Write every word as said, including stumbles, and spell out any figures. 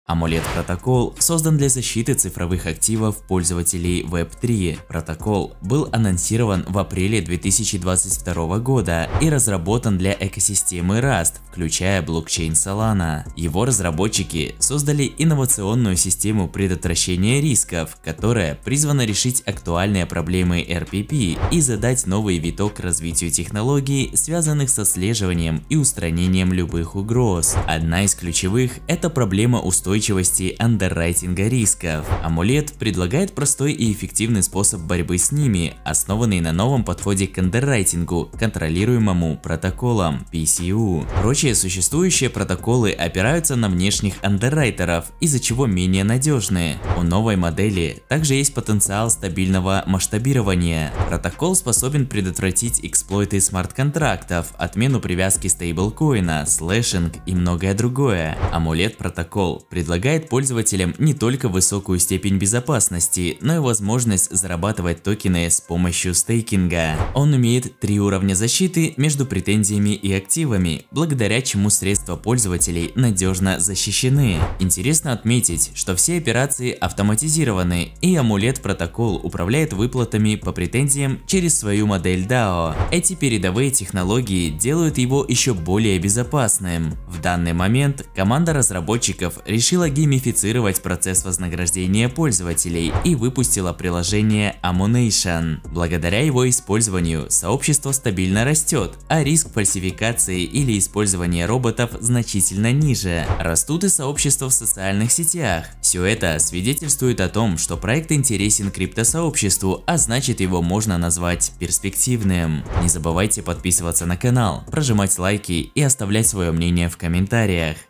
Amulet протокол создан для защиты цифровых активов пользователей веб три. Протокол был анонсирован в апреле две тысячи двадцать второго года и разработан для экосистемы Rust, включая блокчейн Solana. Его разработчики создали инновационную систему предотвращения рисков, которая призвана решить актуальные проблемы эр пи пи и задать новый виток к развитию технологий, связанных с отслеживанием и устранением любых угроз. Одна из ключевых – это проблема устойчивости андеррайтинга рисков. Amulet предлагает простой и эффективный способ борьбы с ними, основанный на новом подходе к андеррайтингу, контролируемому протоколом пи си ю. Прочие существующие протоколы опираются на внешних андеррайтеров, из-за чего менее надежны. У новой модели также есть потенциал стабильного масштабирования. Протокол способен предотвратить эксплойты смарт-контрактов, отмену привязки стейблкоина, слэшинг и многое другое. Amulet протокол предлагает пользователям не только высокую степень безопасности, но и возможность зарабатывать токены с помощью стейкинга. Он имеет три уровня защиты между претензиями и активами, благодаря чему средства пользователей надежно защищены. Интересно отметить, что все операции автоматизированы, и Amulet протокол управляет выплатами по претензиям через свою модель дао. Эти передовые технологии делают его еще более безопасным. В данный момент команда разработчиков решила геймифицировать процесс вознаграждения пользователей и выпустила приложение Ammunation. Благодаря его использованию сообщество стабильно растет, а риск фальсификации или использования роботов значительно ниже. Растут и сообщества в социальных сетях. Все это свидетельствует о том, что проект интересен криптосообществу, а значит, его можно назвать перспективным. Не забывайте подписываться на канал, прожимать лайки и оставлять свое мнение в комментариях.